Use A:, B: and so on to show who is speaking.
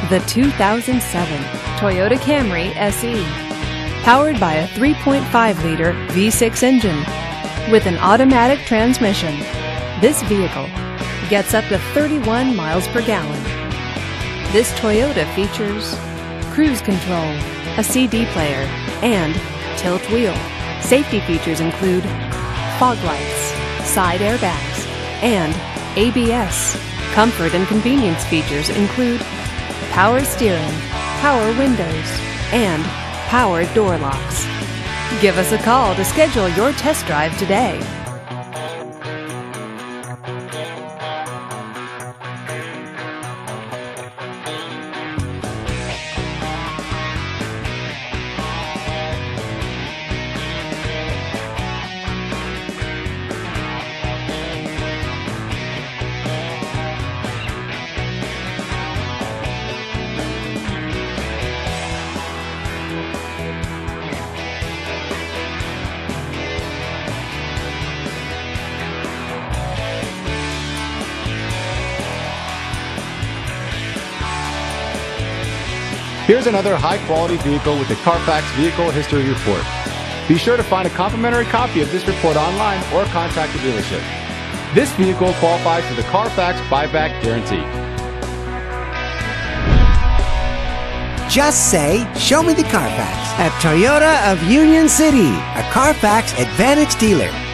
A: The 2007 Toyota Camry SE. Powered by a 3.5-liter V6 engine with an automatic transmission, this vehicle gets up to 31 miles per gallon. This Toyota features cruise control, a CD player, and tilt wheel. Safety features include fog lights, side airbags, and ABS. Comfort and convenience features include power steering, power windows, and power door locks. Give us a call to schedule your test drive today.
B: Here's another high-quality vehicle with the Carfax Vehicle History Report. Be sure to find a complimentary copy of this report online or contact the dealership. This vehicle qualifies for the Carfax Buyback Guarantee.
C: Just say, "Show me the Carfax" at Toyota of Union City, a Carfax Advantage dealer.